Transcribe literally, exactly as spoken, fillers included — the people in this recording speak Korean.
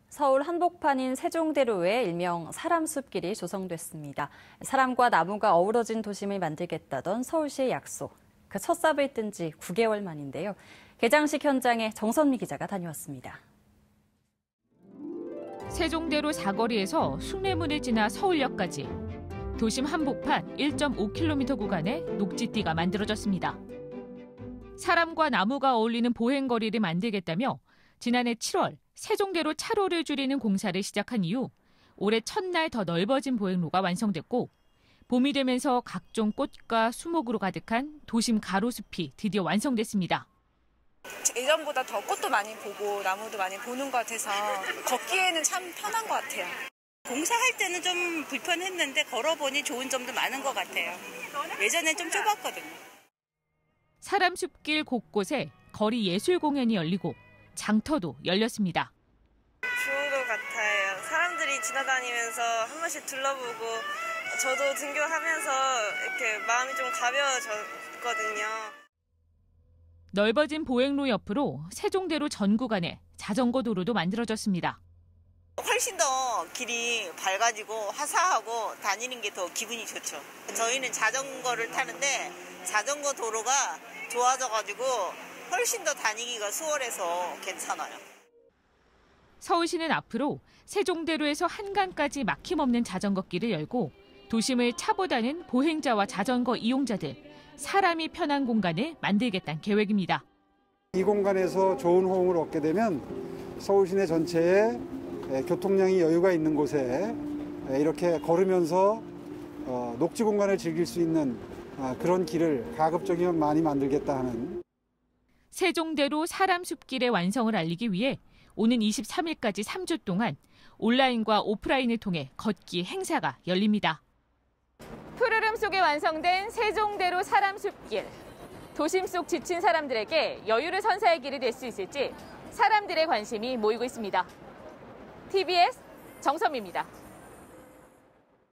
서울 한복판인 세종대로에 일명 사람숲길이 조성됐습니다. 사람과 나무가 어우러진 도심을 만들겠다던 서울시의 약속. 그 첫 삽을 뜬 지 구 개월 만인데요. 개장식 현장에 정선미 기자가 다녀왔습니다. 세종대로 사거리에서 숭례문을 지나 서울역까지 도심 한복판 일 점 오 킬로미터 구간에 녹지띠가 만들어졌습니다. 사람과 나무가 어울리는 보행거리를 만들겠다며 지난해 칠월 세종대로 차로를 줄이는 공사를 시작한 이후 올해 첫날 더 넓어진 보행로가 완성됐고 봄이 되면서 각종 꽃과 수목으로 가득한 도심 가로숲이 드디어 완성됐습니다. 예전보다 더 꽃도 많이 보고 나무도 많이 보는 것 같아서 걷기에는 참 편한 것 같아요. 공사할 때는 좀 불편했는데 걸어보니 좋은 점도 많은 것 같아요. 예전엔 좀 좁았거든요. 사람숲길 곳곳에 거리 예술 공연이 열리고 장터도 열렸습니다. 좋은 것 같아요. 사람들이 지나다니면서 한 번씩 둘러보고 저도 등교하면서 이렇게 마음이 좀 가벼워졌거든요. 넓어진 보행로 옆으로 세종대로 전 구간에 자전거 도로도 만들어졌습니다. 훨씬 더 길이 밝아지고 화사하고 다니는 게 더 기분이 좋죠. 저희는 자전거를 타는데 자전거 도로가 좋아져가지고 훨씬 더 다니기가 수월해서 괜찮아요. 서울시는 앞으로 세종대로에서 한강까지 막힘없는 자전거길을 열고 도심을 차보다는 보행자와 자전거 이용자들, 사람이 편한 공간을 만들겠다는 계획입니다. 이 공간에서 좋은 호응을 얻게 되면 서울 시내 전체에 교통량이 여유가 있는 곳에 이렇게 걸으면서 녹지 공간을 즐길 수 있는 그런 길을 가급적이면 많이 만들겠다 하는. 세종대로 사람숲길의 완성을 알리기 위해 오는 이십삼 일까지 삼 주 동안 온라인과 오프라인을 통해 걷기 행사가 열립니다. 푸르름 속에 완성된 세종대로 사람숲길. 도심 속 지친 사람들에게 여유를 선사할 길이 될 수 있을지 사람들의 관심이 모이고 있습니다. 티비에스 정선미입니다.